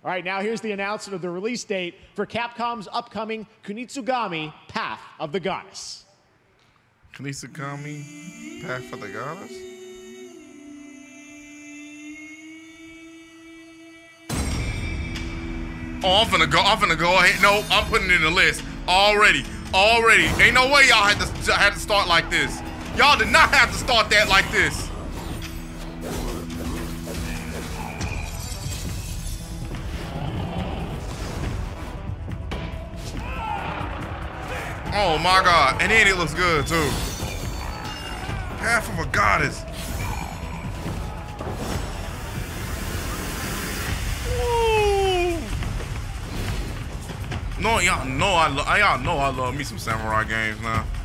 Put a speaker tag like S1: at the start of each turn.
S1: All right, now here's the announcement of the release date for Capcom's upcoming Kunitsu-Gami Path of the Goddess.
S2: Kunitsu-Gami, Path of the Goddess? Oh, I'm finna go ahead. No, I'm putting it in the list already. Ain't no way y'all had to start like this. Y'all did not have to start that like this. Oh my God, and then it looks good too. Path of a Goddess. Woo. No, y'all know I love me some samurai games now.